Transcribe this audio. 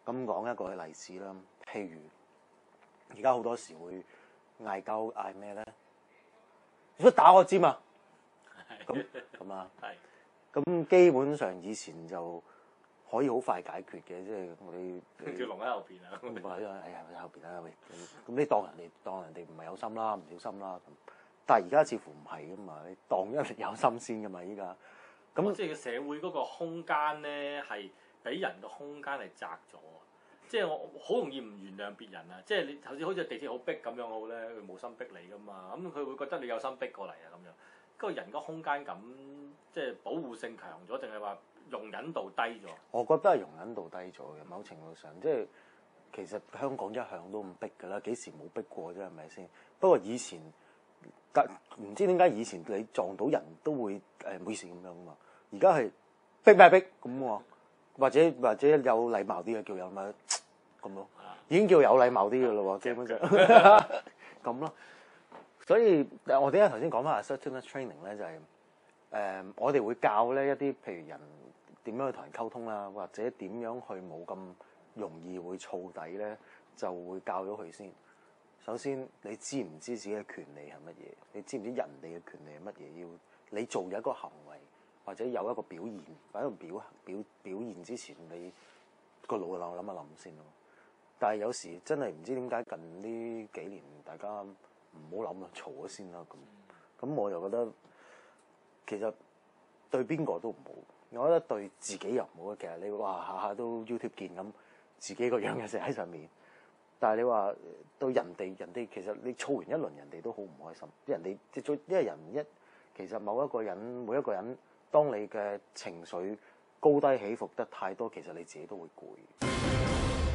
咁講一個例子啦，譬如而家好多時會嗌交嗌咩咧？如果打我尖啊！咁啊，咁基本上以前就可以好快解決嘅，即係我哋叫龍喺後邊啊！ 唔係哎呀喺後邊啦，喂，咁你當人哋唔係有心啦，唔小心啦咁。但係而家似乎唔係噶嘛，你當人哋有心先噶嘛，依家。咁即係社會嗰個空間咧，係俾人嘅空間係窄咗。即係我好容易唔原諒別人啊！即係你頭先好似地鐵好逼咁樣好咧，佢冇心逼你噶嘛，咁佢會覺得你有心逼過嚟啊咁樣。嗰個人個空間感即係保護性強咗，定係話容忍度低咗？我覺得係容忍度低咗嘅，某程度上即係其實香港一向都咁逼㗎啦，幾時冇逼過啫？係咪先？不過以前唔知點解以前你撞到人都會唔好意思咁樣啊嘛，而家係逼咩逼咁喎？或者有禮貌啲嘅叫有咪咁咯，已經叫有禮貌啲嘅咯喎，基本上咁咯。所以我點解頭先講翻 assertiveness training 咧，就係我哋會教咧一啲譬如人點樣去同人溝通啦，或者點樣去冇咁容易會燥底咧，就會教咗佢先。首先你知唔知自己嘅權利係乜嘢？你知唔知人哋嘅權利係乜嘢？要你做一個行為或者有一個表現，或者表現之前，你個腦諗一諗先咯。但係有時真係唔知點解近呢幾年大家唔好諗啦，嘈咗先啦咁我就覺得其實對邊個都唔好，我覺得對自己又唔好。其實你話下下都 YouTube 見咁，自己個樣嘅成喺上面，但係你話對人哋其實你嘈完一輪，人哋都好唔開心。人哋因為其實每一個人，當你嘅情緒高低起伏得太多，其實你自己都會攰。